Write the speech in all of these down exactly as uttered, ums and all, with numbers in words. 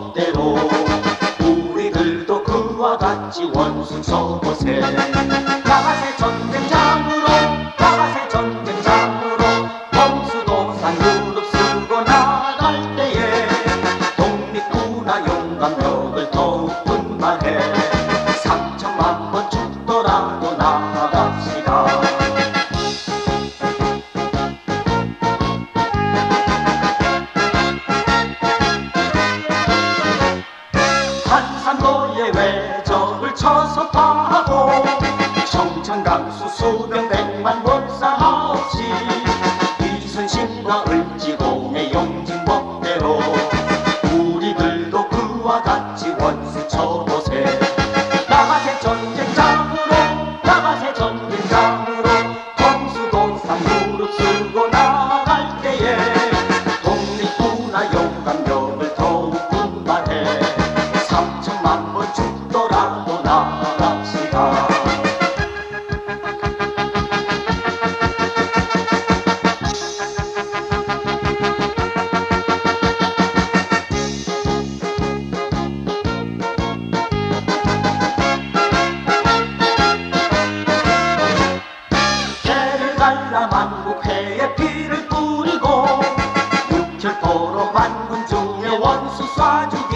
멋대로 우리들도 그와 같이 원수 쳐보세. 나가세 전쟁장으로 나가세 전쟁장으로 원수도산 무릎 쓰고 나갈 때에 독립구나 용감력을 더욱 분발해 삼천만 번 죽더라도 나아갑시다. 한산도의 외적을 쳐서 파하고 청천강수 수백 백만 몰사하옵시. 이순신과 을지공의 용진법대로 우리들도 그와 같이 원수 쳐보세. 나가세 전쟁장으로 나가세 전쟁장으로 검수도산 무릎 쓰고 나갈 때에 독립구나 용감력을 더욱 분발해 삼천만 번 죽더라도 나갑시다. 개를 갈라 만국회에 피를 뿌리고 육철포로 만군 중에 원수 쏴주기.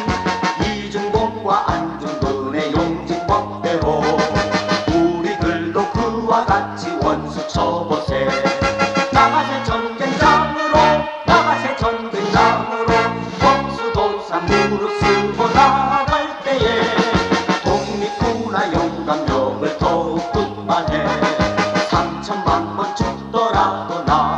이중공과 안중근의 용진법대로 우리들도 그와 같이 원수 쳐보세. 나가세 전쟁장으로 나가세 전쟁장으로 원수도산 무릎 쓰고 나갈 때에 독립구나 용감력을 더욱 분발해 삼천만 번 죽더라도 나